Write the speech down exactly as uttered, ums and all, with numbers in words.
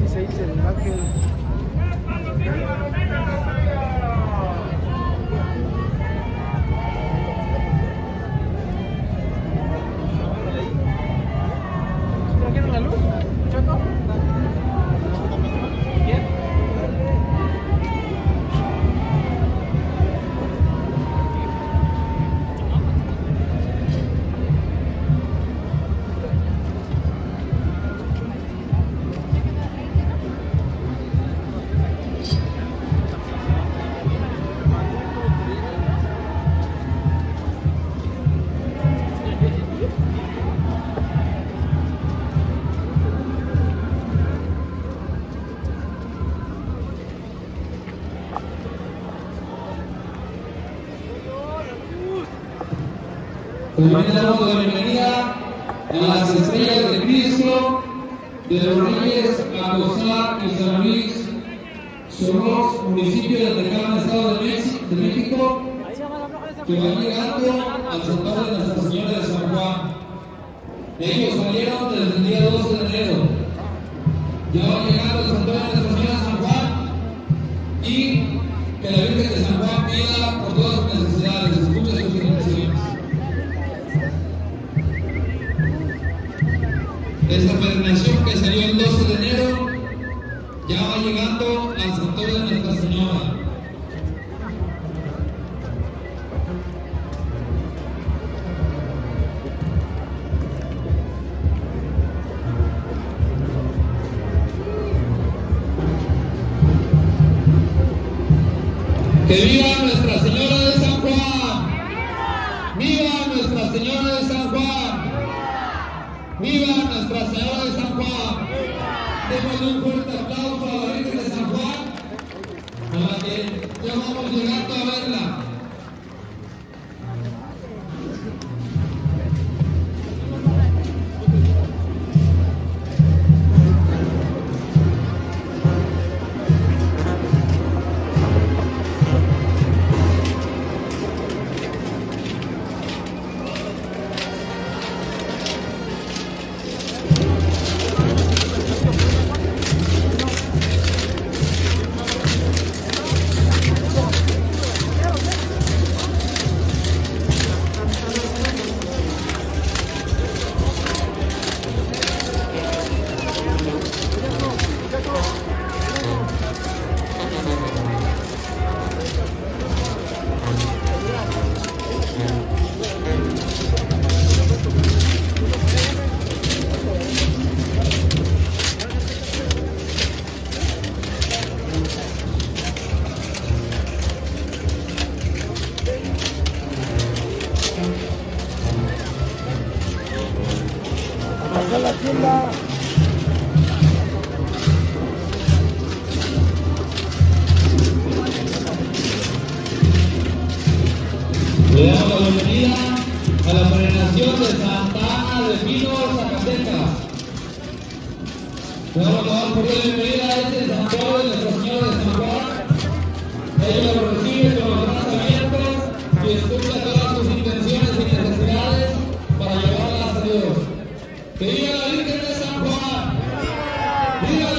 dieciséis, el Ángel. ¿No quieren la luz? ¿Chato? ¿Quién? También damos la bienvenida a las estrellas de Cristo, de los Reyes, a gozar en San Luis, Soros, municipio de Atacama, Estado de México, que van llegando al santuario de Nuestra Señora de San Juan. Ellos salieron desde el día doce de enero. Ya van llegando al santuario de Nuestra Señora de San Juan y que la Virgen de San Juan pida por todas sus necesidades, escuche sus intenciones. Esta peregrinación que salió el doce de enero ya va llegando al santuario de Nuestra Señora. ¡Que viva Nuestra Señora de San Juan! ¡Viva Nuestra Señora de San Juan! ¡Viva Nuestra Señora de San Juan! Démosle un fuerte aplauso a la Virgen de San Juan, a la que ya vamos llegando a verla. La tienda. Le damos la bienvenida a la peregrinación de Santa Ana de Pino, Zacatecas. Le damos la bienvenida a este santuario de Nuestra Señora de San Juan. Ella lo recibe con los brazos abiertos y escucha todas sus intenciones y necesidades para llevarlas a Dios. ¡Que viva la Virgen de San Juan! ¡Viva la